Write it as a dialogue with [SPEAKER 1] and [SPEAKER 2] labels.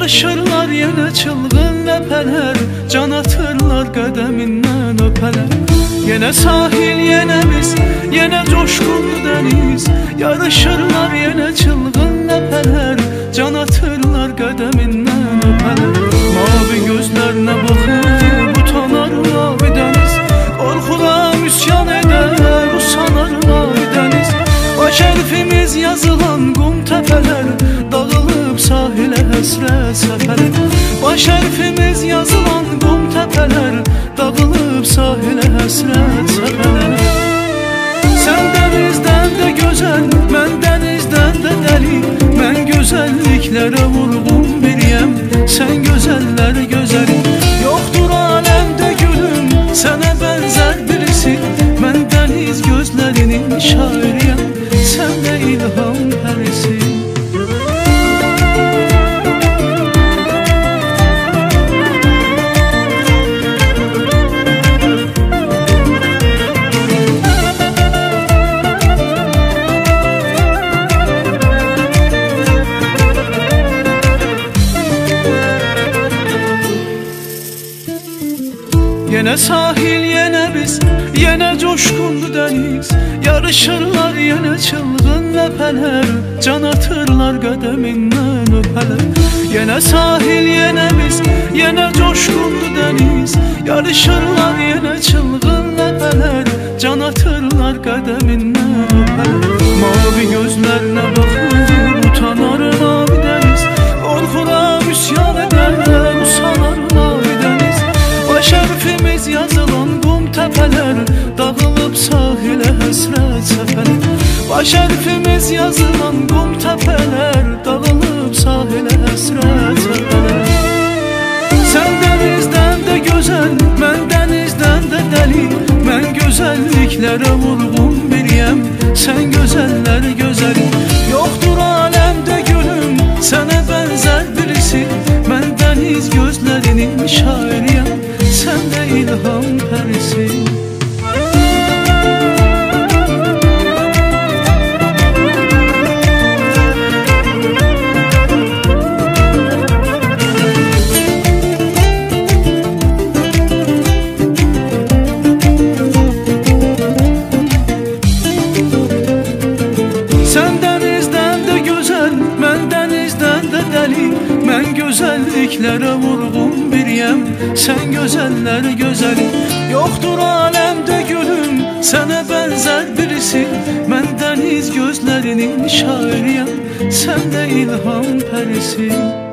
[SPEAKER 1] yarışırlar yenə çılgın ləpələr, can atırlar qədəmindən öpələr. Yenə sahil, yenə biz, yenə coşqunlu dəniz, yarışırlar yenə çılgın ləpələr, can atırlar qədəmindən öpələr. Mavi gözlərinə baxıb utanar mavi dəniz, qorxudan üsyan edər, usanar mavi dəniz. Baş hərfimiz yazılan qum təpələr, dağılıb sahilə həsrət səfələr. Baş hərfimiz yazılan qum təpələr, dağılıb sahilə həsrət səfələr. Sən dənizdən də gözəl, mən dənizdən də dəli, mən gözəlliklərə vurğun biriyəm, sən gözəllər gözəli. Yoxdur aləmdə gülüm, sənə bənzər birisi, mən dəniz gözlərinin şairiyəm, sən də ilham pərisi. Yenə sahil, yenə biz, yenə coşqunlu dəniz, yarışırlar yenə çılgın ləpələr, can atırlar qədəmindən öpələr. Yenə sahil, yenə biz, yenə coşqunlu dəniz, yarışırlar yenə çılgın ləpələr, can atırlar qədəmindən öpələr. Mavi gözlərinə baxıb utanar mavi dəniz, qorxuram üsyan edər, usanar mavi dəniz. Baş hərfimiz yazılan qum təpələr, dağılıb sahilə həsrət səfələr. Baş hərfimiz yazılan qum təpələr, dağılıb sahilə həsrət səfələr. Sən dənizdən də gözəl, mən dənizdən də dəli, mən gözəlliklərə vurğun biriyəm, sən gözəllər gözəli. Yoxdur aləmdə gülüm, sənə bənzər birisi, mən dəniz gözlərinin şairiyəm, sən də ilham pərisi. Sən dənizdən də gözəl, mən dənizdən də dəli, mən gözəlliklərə vurğun biriyəm, sən gözəllər gözəli. Yoxdur aləmdə gülüm, sənə bənzər birisi, mən dəniz gözlərinin şairiyəm, sən də ilham pərisi.